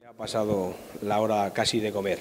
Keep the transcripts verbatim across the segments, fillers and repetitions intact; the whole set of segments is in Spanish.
Ha pasado la hora casi de comer.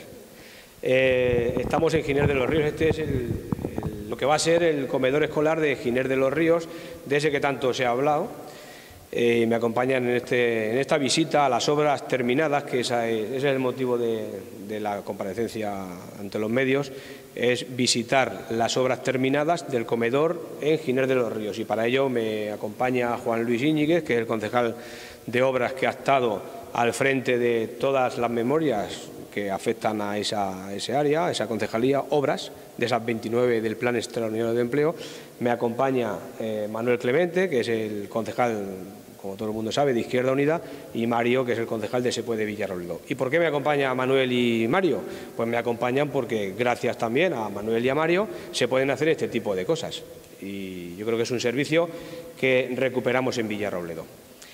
Eh, estamos en Giner de los Ríos. Este es el, el, lo que va a ser el comedor escolar de Giner de los Ríos, de ese que tanto se ha hablado. Eh, me acompañan en, este, en esta visita a las obras terminadas, que esa es, ese es el motivo de, de la comparecencia ante los medios, es visitar las obras terminadas del comedor en Giner de los Ríos. Y para ello me acompaña Juan Luis Íñiguez, que es el concejal de obras que ha estado al frente de todas las memorias que afectan a esa, a ese área, a esa concejalía, obras de esas veintinueve del Plan Extraordinario de Empleo. Me acompaña eh, Manuel Clemente, que es el concejal, como todo el mundo sabe, de Izquierda Unida, y Mario, que es el concejal de S P U E de Villarrobledo. ¿Y por qué me acompaña Manuel y Mario? Pues me acompañan porque, gracias también a Manuel y a Mario, se pueden hacer este tipo de cosas. Y yo creo que es un servicio que recuperamos en Villarrobledo.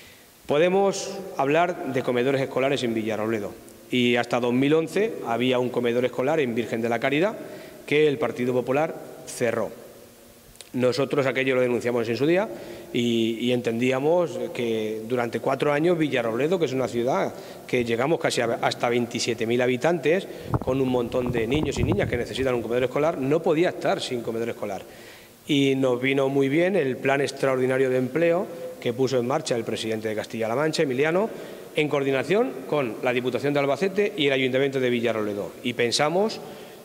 Podemos hablar de comedores escolares en Villarrobledo, y hasta dos mil once había un comedor escolar en Virgen de la Caridad que el Partido Popular cerró. Nosotros aquello lo denunciamos en su día y, y entendíamos que durante cuatro años Villarrobledo, que es una ciudad que llegamos casi a, hasta veintisiete mil habitantes, con un montón de niños y niñas que necesitan un comedor escolar, no podía estar sin comedor escolar. Y nos vino muy bien el Plan Extraordinario de Empleo que puso en marcha el presidente de Castilla-La Mancha, Emiliano, en coordinación con la Diputación de Albacete y el Ayuntamiento de Villarrobledo. Y pensamos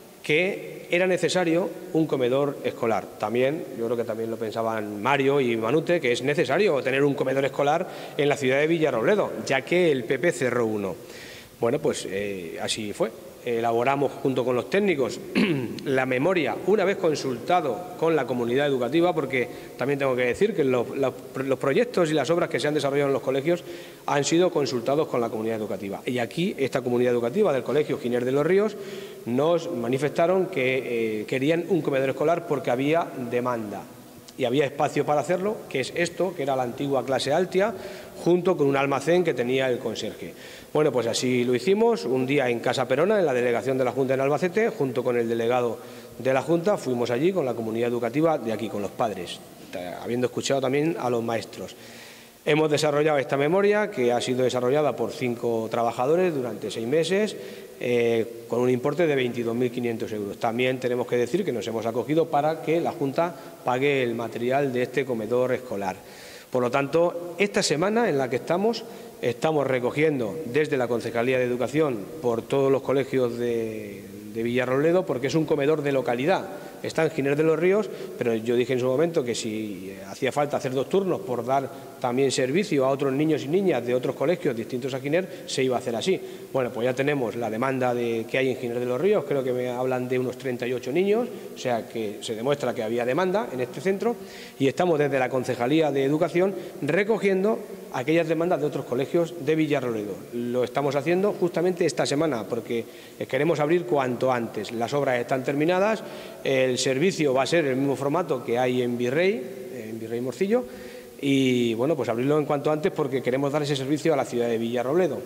que era necesario un comedor escolar. También, yo creo que también lo pensaban Mario y Manute, que es necesario tener un comedor escolar en la ciudad de Villarrobledo, ya que el P P cerró uno. Bueno, pues eh, así fue. Elaboramos junto con los técnicos la memoria, una vez consultado con la comunidad educativa, porque también tengo que decir que los, los, los proyectos y las obras que se han desarrollado en los colegios han sido consultados con la comunidad educativa. Y aquí esta comunidad educativa del Colegio Giner de los Ríos nos manifestaron que eh, querían un comedor escolar porque había demanda. Y había espacio para hacerlo, que es esto, que era la antigua clase Altia, junto con un almacén que tenía el conserje. Bueno, pues así lo hicimos, un día en Casa Perona, en la delegación de la Junta en Albacete, junto con el delegado de la Junta, fuimos allí con la comunidad educativa de aquí, con los padres, habiendo escuchado también a los maestros. Hemos desarrollado esta memoria, que ha sido desarrollada por cinco trabajadores durante seis meses, eh, con un importe de veintidós mil quinientos euros. También tenemos que decir que nos hemos acogido para que la Junta pague el material de este comedor escolar. Por lo tanto, esta semana en la que estamos, estamos recogiendo desde la Concejalía de Educación por todos los colegios de, de Villarrobledo, porque es un comedor de localidad. Está en Giner de los Ríos, pero yo dije en su momento que si hacía falta hacer dos turnos por dar también servicio a otros niños y niñas de otros colegios distintos a Giner, se iba a hacer así. Bueno, pues ya tenemos la demanda de, que hay en Giner de los Ríos, creo que me hablan de unos treinta y ocho niños, o sea que se demuestra que había demanda en este centro, y estamos desde la Concejalía de Educación recogiendo aquellas demandas de otros colegios de Villarrobledo. Lo estamos haciendo justamente esta semana porque queremos abrir cuanto antes. Las obras están terminadas, el servicio va a ser el mismo formato que hay en Virrey, en Virrey Morcillo, y bueno, pues abrirlo en cuanto antes porque queremos dar ese servicio a la ciudad de Villarrobledo.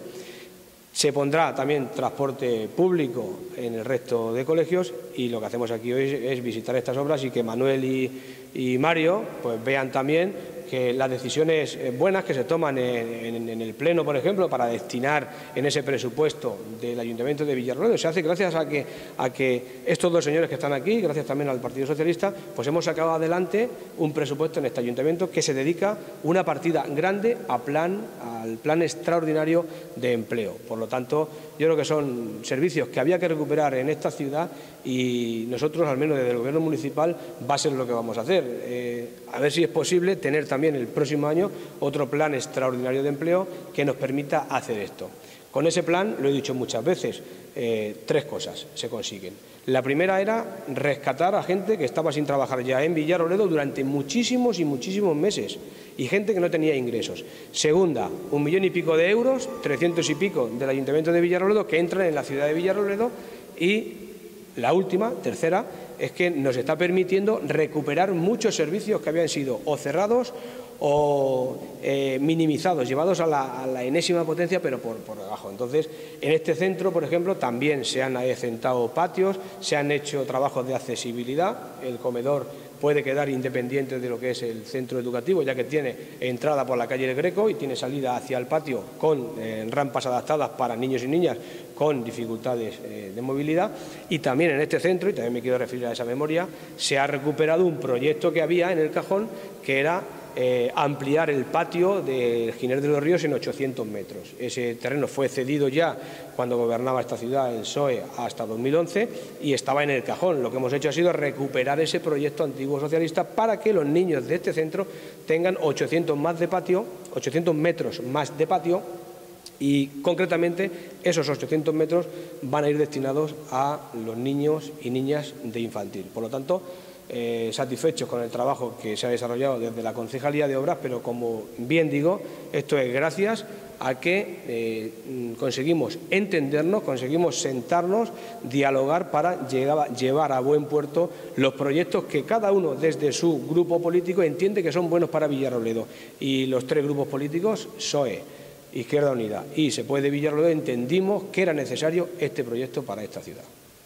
Se pondrá también transporte público en el resto de colegios y lo que hacemos aquí hoy es visitar estas obras y que Manuel y, y Mario pues vean también que las decisiones buenas que se toman en, en, en el Pleno, por ejemplo, para destinar en ese presupuesto del Ayuntamiento de Villarrobledo, se hace gracias a que, a que estos dos señores que están aquí, gracias también al Partido Socialista, pues hemos sacado adelante un presupuesto en este Ayuntamiento que se dedica una partida grande a plan, al Plan Extraordinario de Empleo. Por lo tanto, yo creo que son servicios que había que recuperar en esta ciudad y nosotros, al menos desde el Gobierno municipal, va a ser lo que vamos a hacer. Eh, a ver si es posible tener también el próximo año otro plan extraordinario de empleo que nos permita hacer esto. Con ese plan, lo he dicho muchas veces, eh, tres cosas se consiguen. La primera era rescatar a gente que estaba sin trabajar ya en Villarrobledo durante muchísimos y muchísimos meses y gente que no tenía ingresos. Segunda, un millón y pico de euros, trescientos y pico del Ayuntamiento de Villarrobledo que entran en la ciudad de Villarrobledo y la última, tercera, es que nos está permitiendo recuperar muchos servicios que habían sido o cerrados o eh, minimizados, llevados a la, a la enésima potencia, pero por, por debajo. Entonces, en este centro, por ejemplo, también se han acrecentado patios, se han hecho trabajos de accesibilidad, el comedor puede quedar independiente de lo que es el centro educativo, ya que tiene entrada por la calle del Greco y tiene salida hacia el patio con eh, rampas adaptadas para niños y niñas con dificultades eh, de movilidad. Y también en este centro, y también me quiero referir a esa memoria, se ha recuperado un proyecto que había en el cajón, que era Eh, ampliar el patio del Giner de los Ríos en ochocientos metros. Ese terreno fue cedido ya cuando gobernaba esta ciudad el P S O E hasta dos mil once y estaba en el cajón. Lo que hemos hecho ha sido recuperar ese proyecto antiguo socialista para que los niños de este centro tengan ochocientos más de patio, ochocientos metros más de patio, y concretamente esos ochocientos metros van a ir destinados a los niños y niñas de infantil. Por lo tanto, Eh, satisfechos con el trabajo que se ha desarrollado desde la Concejalía de Obras, pero como bien digo, esto es gracias a que eh, conseguimos entendernos, conseguimos sentarnos, dialogar para llegar, llevar a buen puerto los proyectos que cada uno desde su grupo político entiende que son buenos para Villarrobledo. Y los tres grupos políticos, P S O E, Izquierda Unida y Se Puede Villarrobledo, entendimos que era necesario este proyecto para esta ciudad.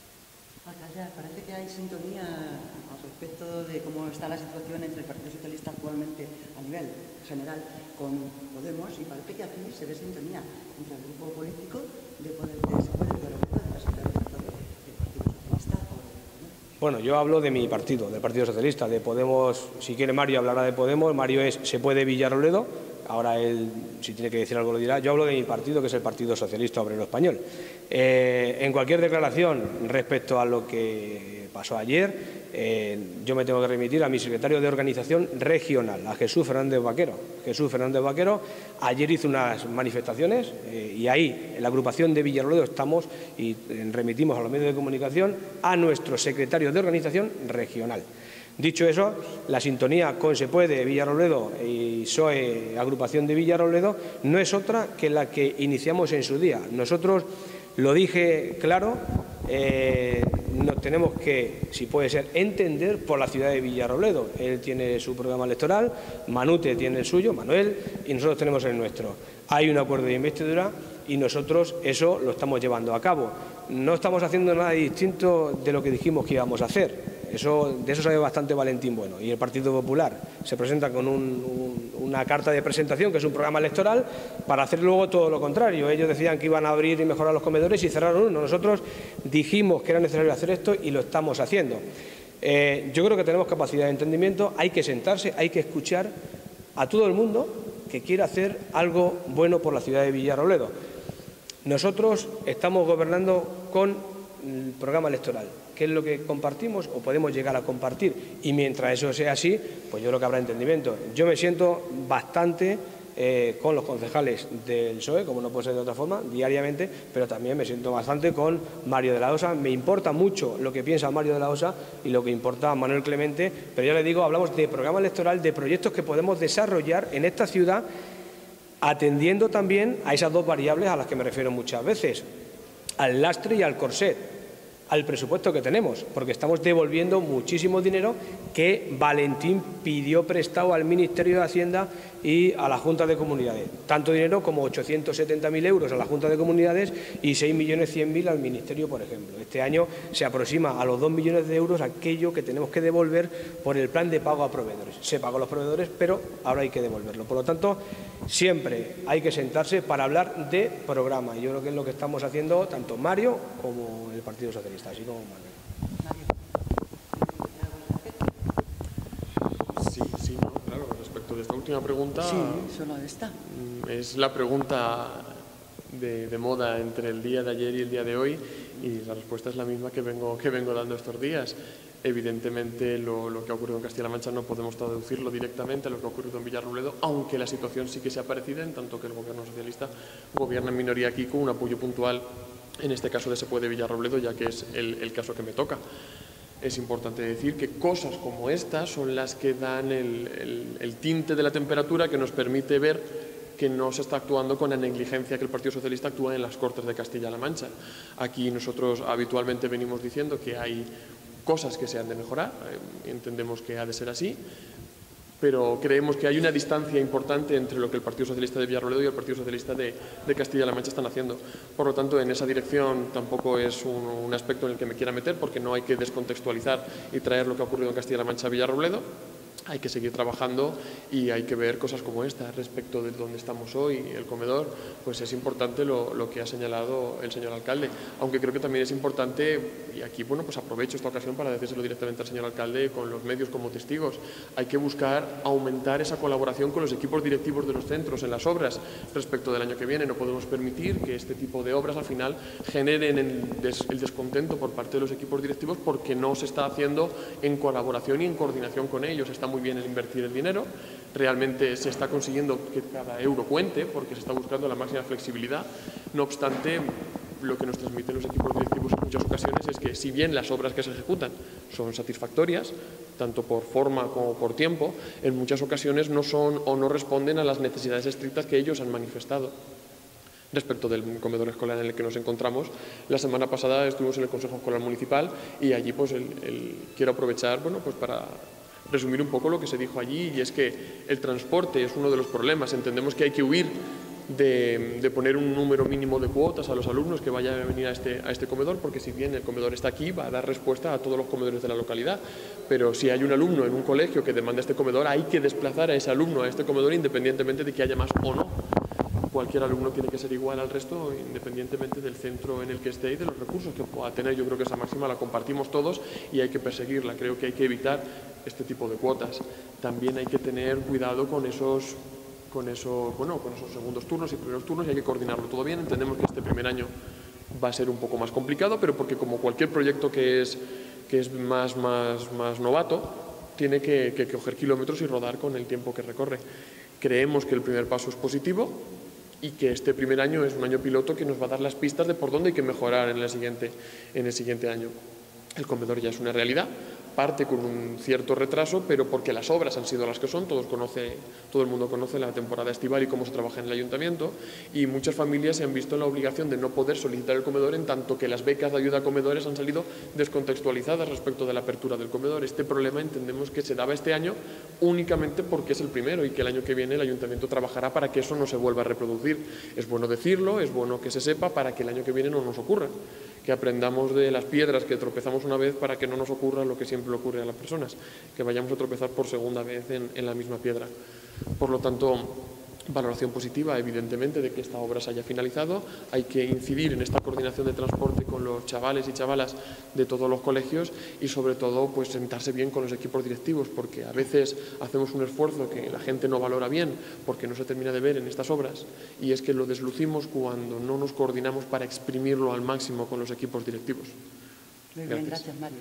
Alcalde, parece que hay sintonía respecto de cómo está la situación entre el Partido Socialista actualmente a nivel general con Podemos, y parece que aquí se ve sintonía entre el grupo político de Poder, de Se Puede Villarrobledo y la secretaria del Partido Socialista. Bueno, yo hablo de mi partido, del Partido Socialista, de Podemos. Si quiere Mario hablará de Podemos. Mario es Se Puede Villarrobledo. Ahora él, si tiene que decir algo, lo dirá. Yo hablo de mi partido, que es el Partido Socialista Obrero Español. Eh, en cualquier declaración respecto a lo que pasó ayer, eh, yo me tengo que remitir a mi secretario de Organización Regional, a Jesús Fernández Vaquero. Jesús Fernández Vaquero ayer hizo unas manifestaciones eh, y ahí, en la agrupación de Villarrobledo, estamos y eh, remitimos a los medios de comunicación a nuestro secretario de Organización Regional. Dicho eso, la sintonía con Se Puede Villarrobledo y P S O E Agrupación de Villarrobledo no es otra que la que iniciamos en su día. Nosotros, lo dije claro, eh, nos tenemos que, si puede ser, entender por la ciudad de Villarrobledo. Él tiene su programa electoral, Manute tiene el suyo, Manuel, y nosotros tenemos el nuestro. Hay un acuerdo de investidura y nosotros eso lo estamos llevando a cabo. No estamos haciendo nada distinto de lo que dijimos que íbamos a hacer. Eso, de eso sabe bastante Valentín Bueno. Y el Partido Popular se presenta con un, un, una carta de presentación, que es un programa electoral, para hacer luego todo lo contrario. Ellos decían que iban a abrir y mejorar los comedores y cerraron uno. Nosotros dijimos que era necesario hacer esto y lo estamos haciendo. Eh, yo creo que tenemos capacidad de entendimiento, hay que sentarse, hay que escuchar a todo el mundo que quiera hacer algo bueno por la ciudad de Villarrobledo. Nosotros estamos gobernando con el programa electoral, que es lo que compartimos o podemos llegar a compartir, y mientras eso sea así, pues yo creo que habrá entendimiento. Yo me siento bastante eh, con los concejales del P S O E, como no puede ser de otra forma, diariamente, pero también me siento bastante con Mario de la Osa. Me importa mucho lo que piensa Mario de la Osa y lo que importa Manuel Clemente, pero ya le digo, hablamos de programa electoral, de proyectos que podemos desarrollar en esta ciudad, atendiendo también a esas dos variables a las que me refiero muchas veces, al lastre y al corset, al presupuesto que tenemos, porque estamos devolviendo muchísimo dinero que Valentín pidió prestado al Ministerio de Hacienda y a la Junta de Comunidades. Tanto dinero como ochocientos setenta mil euros a la Junta de Comunidades y seis millones cien mil al Ministerio, por ejemplo. Este año se aproxima a los dos millones de euros aquello que tenemos que devolver por el plan de pago a proveedores. Se pagó a los proveedores, pero ahora hay que devolverlo. Por lo tanto, siempre hay que sentarse para hablar de programa. Yo creo que es lo que estamos haciendo tanto Mario como el Partido Socialista, así como Manuel. Sí, sí, no, claro, respecto de esta última pregunta, sí, solo esta. Es la pregunta de, de moda entre el día de ayer y el día de hoy, y la respuesta es la misma que vengo, que vengo dando estos días. Evidentemente, lo, lo que ha ocurrido en Castilla-La Mancha no podemos traducirlo directamente a lo que ha ocurrido en Villarrobledo, aunque la situación sí que sea parecida, en tanto que el gobierno socialista gobierna en minoría aquí con un apoyo puntual, en este caso de Se Puede Villarrobledo, ya que es el, el caso que me toca. Es importante decir que cosas como estas son las que dan el, el, el tinte de la temperatura que nos permite ver que no se está actuando con la negligencia que el Partido Socialista actúa en las Cortes de Castilla-La Mancha. Aquí nosotros habitualmente venimos diciendo que hay cosas que se han de mejorar, eh, entendemos que ha de ser así, pero creemos que hay una distancia importante entre lo que el Partido Socialista de Villarrobledo y el Partido Socialista de, de Castilla-La Mancha están haciendo. Por lo tanto, en esa dirección tampoco es un, un aspecto en el que me quiera meter, porque no hay que descontextualizar y traer lo que ha ocurrido en Castilla-La Mancha a Villarrobledo. Hay que seguir trabajando y hay que ver cosas como esta respecto de dónde estamos hoy, el comedor. Pues es importante lo, lo que ha señalado el señor alcalde, aunque creo que también es importante, y aquí bueno, pues aprovecho esta ocasión para decírselo directamente al señor alcalde con los medios como testigos, hay que buscar aumentar esa colaboración con los equipos directivos de los centros en las obras respecto del año que viene. No podemos permitir que este tipo de obras al final generen el, des, el descontento por parte de los equipos directivos porque no se está haciendo en colaboración y en coordinación con ellos. Está muy bien el invertir el dinero, realmente se está consiguiendo que cada euro cuente porque se está buscando la máxima flexibilidad. No obstante, lo que nos transmiten los equipos directivos en muchas ocasiones es que si bien las obras que se ejecutan son satisfactorias, tanto por forma como por tiempo, en muchas ocasiones no son o no responden a las necesidades estrictas que ellos han manifestado. Respecto del comedor escolar en el que nos encontramos, la semana pasada estuvimos en el Consejo Escolar Municipal y allí pues el, el, quiero aprovechar bueno, pues para resumir un poco lo que se dijo allí, y es que el transporte es uno de los problemas. Entendemos que hay que huir de, de poner un número mínimo de cuotas a los alumnos que vayan a venir a este, a este comedor, porque si bien el comedor está aquí, va a dar respuesta a todos los comedores de la localidad, pero si hay un alumno en un colegio que demanda este comedor, hay que desplazar a ese alumno a este comedor independientemente de que haya más o no. Cualquier alumno tiene que ser igual al resto, independientemente del centro en el que esté y de los recursos que pueda tener. Yo creo que esa máxima la compartimos todos y hay que perseguirla. Creo que hay que evitar este tipo de cuotas. También hay que tener cuidado con esos, con esos, bueno, con esos segundos turnos y primeros turnos, y hay que coordinarlo todo bien. Entendemos que este primer año va a ser un poco más complicado, pero porque como cualquier proyecto que es, que es más, más, más novato, tiene que, que, que coger kilómetros y rodar con el tiempo que recorre. Creemos que el primer paso es positivo y que este primer año es un año piloto que nos va a dar las pistas de por dónde hay que mejorar en, la siguiente, en el siguiente año. El comedor ya es una realidad, parte con un cierto retraso, pero porque las obras han sido las que son. Todos conoce, todo el mundo conoce la temporada estival y cómo se trabaja en el ayuntamiento, y muchas familias se han visto en la obligación de no poder solicitar el comedor, en tanto que las becas de ayuda a comedores han salido descontextualizadas respecto de la apertura del comedor. Este problema entendemos que se daba este año únicamente porque es el primero y que el año que viene el ayuntamiento trabajará para que eso no se vuelva a reproducir. Es bueno decirlo, es bueno que se sepa para que el año que viene no nos ocurra, que aprendamos de las piedras que tropezamos una vez para que no nos ocurra lo que siempre le ocurre a las personas, que vayamos a tropezar por segunda vez en, en la misma piedra. Por lo tanto, valoración positiva, evidentemente, de que esta obra se haya finalizado. Hay que incidir en esta coordinación de transporte con los chavales y chavalas de todos los colegios y, sobre todo, pues sentarse bien con los equipos directivos, porque a veces hacemos un esfuerzo que la gente no valora bien porque no se termina de ver en estas obras, y es que lo deslucimos cuando no nos coordinamos para exprimirlo al máximo con los equipos directivos. Muy bien, gracias, Mario.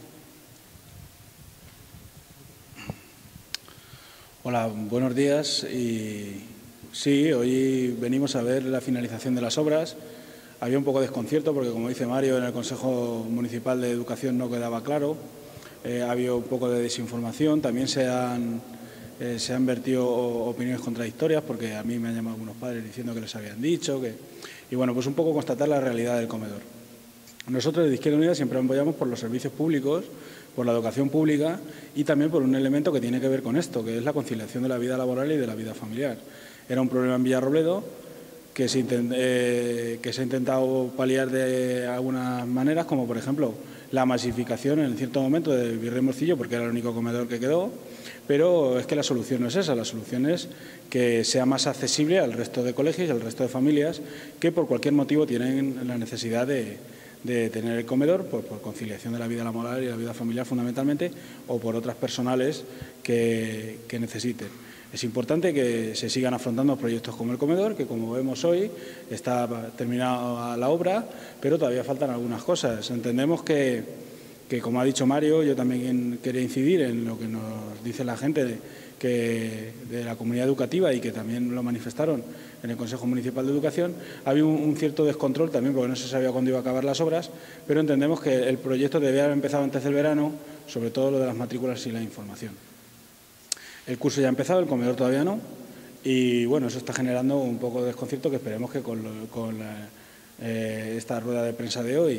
Hola, buenos días. Y sí, hoy venimos a ver la finalización de las obras. Había un poco de desconcierto porque, como dice Mario, en el Consejo Municipal de Educación no quedaba claro. Eh, ha habido un poco de desinformación. También se han, eh, se han vertido opiniones contradictorias, porque a mí me han llamado algunos padres diciendo que les habían dicho. Que... Y bueno, pues un poco constatar la realidad del comedor. Nosotros de Izquierda Unida siempre apoyamos por los servicios públicos, por la educación pública y también por un elemento que tiene que ver con esto, que es la conciliación de la vida laboral y de la vida familiar. Era un problema en Villarrobledo que se, intent, eh, que se ha intentado paliar de algunas maneras, como por ejemplo la masificación en cierto momento del Virrey Morcillo, porque era el único comedor que quedó, pero es que la solución no es esa, la solución es que sea más accesible al resto de colegios y al resto de familias que por cualquier motivo tienen la necesidad de, de tener el comedor, pues por conciliación de la vida laboral y la vida familiar fundamentalmente, o por otras personales que, que necesiten. Es importante que se sigan afrontando proyectos como el comedor, que como vemos hoy está terminada la obra, pero todavía faltan algunas cosas. Entendemos que, que, como ha dicho Mario, yo también quería incidir en lo que nos dice la gente de, que, de la comunidad educativa y que también lo manifestaron en el Consejo Municipal de Educación. Había un, un cierto descontrol también porque no se sabía cuándo iba a acabar las obras, pero entendemos que el proyecto debía haber empezado antes del verano, sobre todo lo de las matrículas y la información. El curso ya ha empezado, el comedor todavía no, y bueno, eso está generando un poco de desconcierto que esperemos que con, lo, con la, eh, esta rueda de prensa de hoy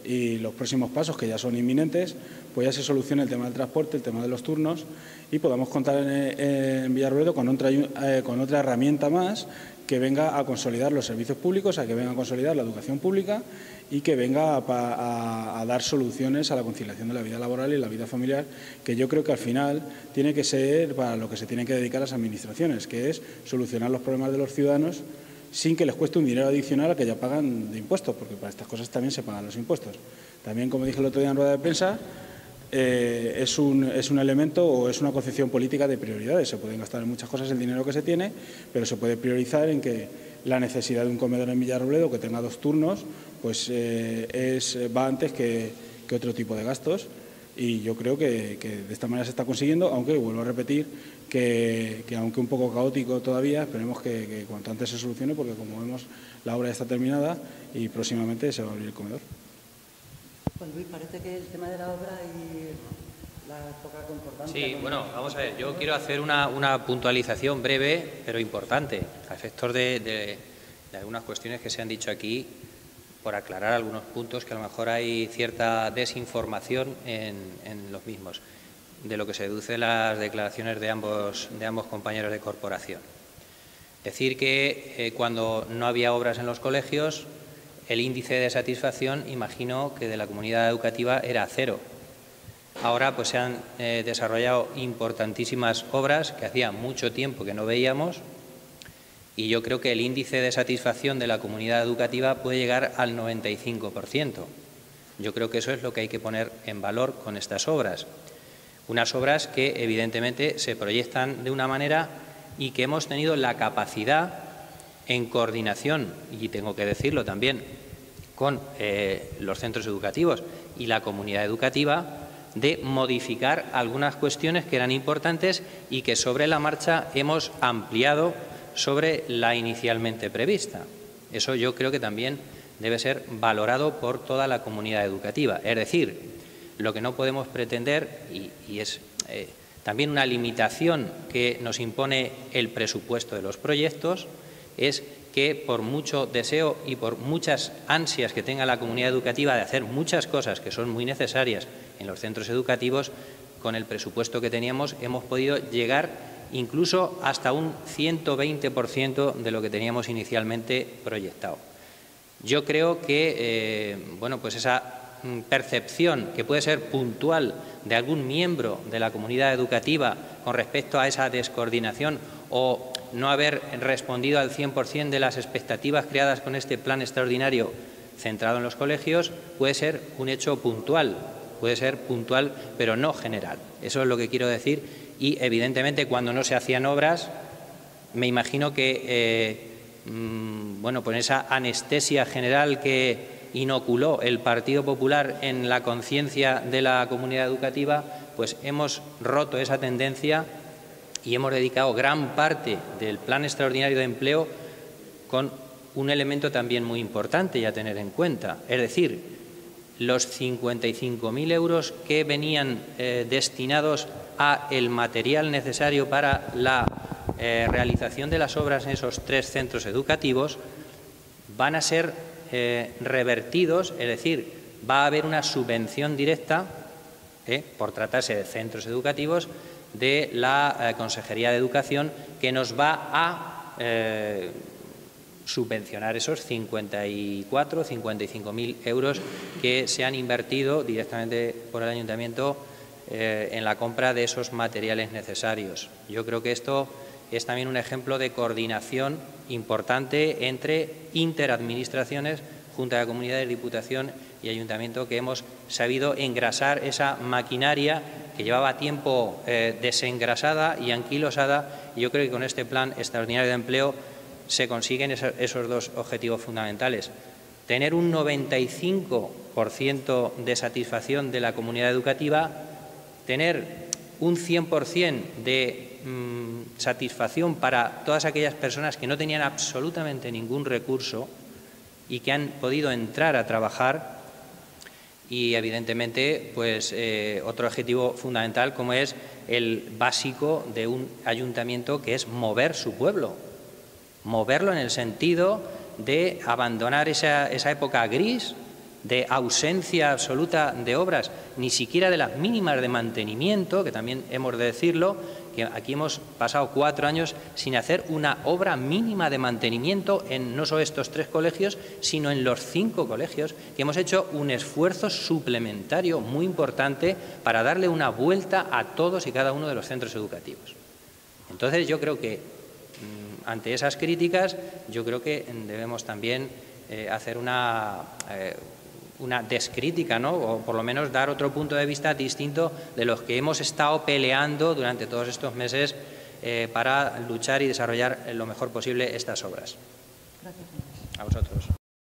y los próximos pasos, que ya son inminentes, pues ya se solucione el tema del transporte, el tema de los turnos y podamos contar en, en Villarrobledo con otra, eh, con otra herramienta más que venga a consolidar los servicios públicos, a que venga a consolidar la educación pública y que venga a, a, a dar soluciones a la conciliación de la vida laboral y la vida familiar, que yo creo que al final tiene que ser para lo que se tienen que dedicar las administraciones, que es solucionar los problemas de los ciudadanos sin que les cueste un dinero adicional al que ya pagan de impuestos, porque para estas cosas también se pagan los impuestos. También, como dije el otro día en rueda de prensa, eh, es, un, es un elemento o es una concepción política de prioridades. Se pueden gastar en muchas cosas el dinero que se tiene, pero se puede priorizar en que la necesidad de un comedor en Villarrobledo que tenga dos turnos pues eh, es, va antes que, que otro tipo de gastos. Y yo creo que, que de esta manera se está consiguiendo, aunque vuelvo a repetir que, que aunque un poco caótico todavía, esperemos que, que cuanto antes se solucione, porque como vemos la obra ya está terminada y próximamente se va a abrir el comedor. Pues Luis, parece que el tema de la obra y la poca concordancia... Sí, bueno, vamos a ver, yo quiero hacer una, una puntualización breve, pero importante, a efectos de, de, de algunas cuestiones que se han dicho aquí, por aclarar algunos puntos que a lo mejor hay cierta desinformación en, en los mismos, de lo que se deduce de las declaraciones de ambos, de ambos compañeros de corporación. Decir que eh, cuando no había obras en los colegios, el índice de satisfacción, imagino que de la comunidad educativa era cero. Ahora pues se han eh, desarrollado importantísimas obras que hacía mucho tiempo que no veíamos, y yo creo que el índice de satisfacción de la comunidad educativa puede llegar al noventa y cinco por ciento. Yo creo que eso es lo que hay que poner en valor con estas obras. Unas obras que evidentemente se proyectan de una manera y que hemos tenido la capacidad en coordinación, y tengo que decirlo también, con eh, los centros educativos y la comunidad educativa, de modificar algunas cuestiones que eran importantes y que sobre la marcha hemos ampliado sobre la inicialmente prevista. Eso yo creo que también debe ser valorado por toda la comunidad educativa. Es decir, lo que no podemos pretender, y, y es eh, también una limitación que nos impone el presupuesto de los proyectos, es que por mucho deseo y por muchas ansias que tenga la comunidad educativa de hacer muchas cosas que son muy necesarias en los centros educativos, con el presupuesto que teníamos hemos podido llegar incluso hasta un ciento veinte por ciento de lo que teníamos inicialmente proyectado. Yo creo que eh, bueno, pues esa percepción que puede ser puntual de algún miembro de la comunidad educativa con respecto a esa descoordinación o no haber respondido al cien por cien de las expectativas creadas con este plan extraordinario centrado en los colegios puede ser un hecho puntual, puede ser puntual pero no general. Eso es lo que quiero decir. Y, evidentemente, cuando no se hacían obras, me imagino que, eh, mmm, bueno, pues esa anestesia general que inoculó el Partido Popular en la conciencia de la comunidad educativa, pues hemos roto esa tendencia y hemos dedicado gran parte del Plan Extraordinario de Empleo con un elemento también muy importante y a tener en cuenta. Es decir, los cincuenta y cinco mil euros que venían eh, destinados a el material necesario para la eh, realización de las obras en esos tres centros educativos van a ser eh, revertidos, es decir, va a haber una subvención directa, eh, por tratarse de centros educativos, de la eh, Consejería de Educación, que nos va a eh, subvencionar esos cincuenta y cuatro, cincuenta y cinco mil euros que se han invertido directamente por el Ayuntamiento eh, en la compra de esos materiales necesarios. Yo creo que esto es también un ejemplo de coordinación importante entre interadministraciones, Junta de Comunidades, Diputación y Ayuntamiento, que hemos sabido engrasar esa maquinaria que llevaba tiempo eh, desengrasada y anquilosada, y yo creo que con este plan extraordinario de empleo se consiguen esos dos objetivos fundamentales. Tener un noventa y cinco por ciento de satisfacción de la comunidad educativa, tener un cien por cien de mmm, satisfacción para todas aquellas personas que no tenían absolutamente ningún recurso y que han podido entrar a trabajar, y evidentemente pues eh, otro objetivo fundamental como es el básico de un ayuntamiento, que es mover su pueblo. Moverlo en el sentido de abandonar esa, esa época gris de ausencia absoluta de obras, ni siquiera de las mínimas de mantenimiento, que también hemos de decirlo, que aquí hemos pasado cuatro años sin hacer una obra mínima de mantenimiento en no solo estos tres colegios, sino en los cinco colegios, que hemos hecho un esfuerzo suplementario muy importante para darle una vuelta a todos y cada uno de los centros educativos. Entonces, yo creo que, ante esas críticas, yo creo que debemos también eh, hacer una... Eh, una descrítica, ¿no? O por lo menos dar otro punto de vista distinto de los que hemos estado peleando durante todos estos meses eh, para luchar y desarrollar lo mejor posible estas obras. Gracias. A vosotros.